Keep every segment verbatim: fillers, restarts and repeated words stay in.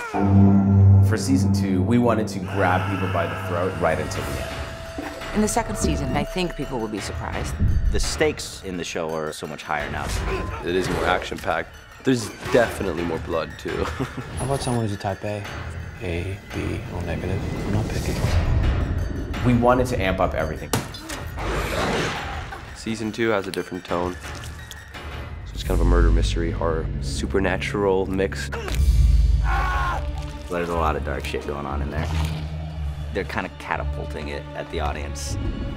For season two, we wanted to grab people by the throat right until the end. In the second season, I think people will be surprised. The stakes in the show are so much higher now. It is more action-packed. There's definitely more blood, too. How about someone who's a type A? A, B, or negative? I'm not picky. We wanted to amp up everything. Season two has a different tone. So it's kind of a murder mystery, horror, supernatural mix. There's a lot of dark shit going on in there. They're kind of catapulting it at the audience.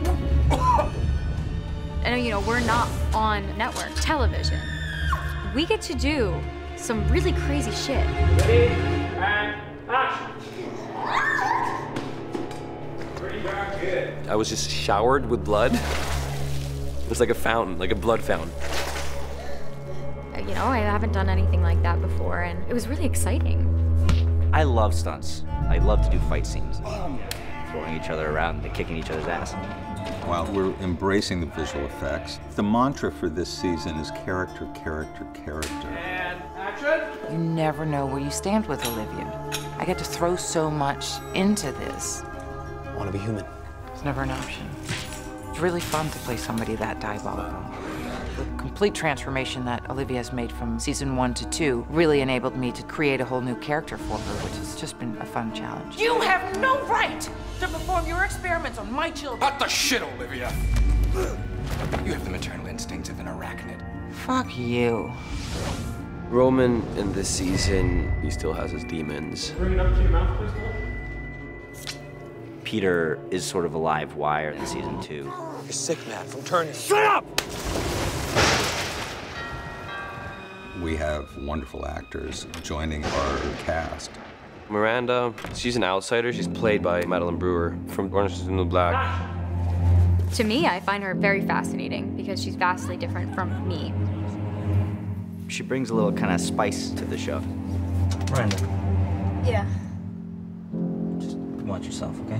And you know, we're not on network television. We get to do some really crazy shit. Ready, and action. Pretty darn good. I was just showered with blood. It was like a fountain, like a blood fountain. You know, I haven't done anything like that before, and it was really exciting. I love stunts. I love to do fight scenes. Throwing each other around and kicking each other's ass. Well, we're embracing the visual effects. The mantra for this season is character, character, character. And action. You never know where you stand with Olivia. I get to throw so much into this. I want to be human. It's never an option. It's really fun to play somebody that diabolical. The complete transformation that Olivia has made from season one to two really enabled me to create a whole new character for her, which has just been a fun challenge. You have no right to perform your experiments on my children. What the shit, Olivia? You have the maternal instincts of an arachnid. Fuck you. Roman in this season, he still has his demons. Bring it up to your mouth, please. Peter is sort of a live wire in season two. You're sick, man, from turning. Shut up! We have wonderful actors joining our cast. Miranda, she's an outsider. She's played by Madeline Brewer from Orange is the New Black. To me, I find her very fascinating because she's vastly different from me. She brings a little kind of spice to the show. Miranda, Yeah. just watch yourself, okay?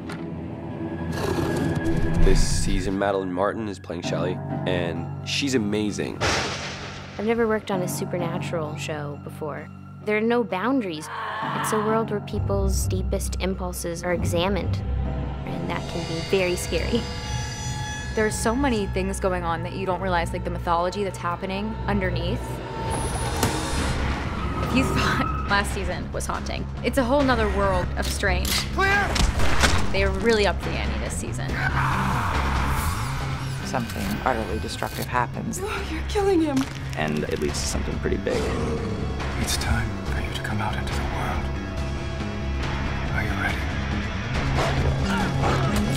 This season, Madeline Martin is playing Shelley, and she's amazing. I've never worked on a supernatural show before. There are no boundaries. It's a world where people's deepest impulses are examined, and that can be very scary. There's so many things going on that you don't realize, like the mythology that's happening underneath. If you thought last season was haunting, it's a whole nother world of strange. Clear! They are really up the ante this season. Something utterly destructive happens. Oh, you're killing him. And it leads to something pretty big. It's time for you to come out into the world. Are you ready?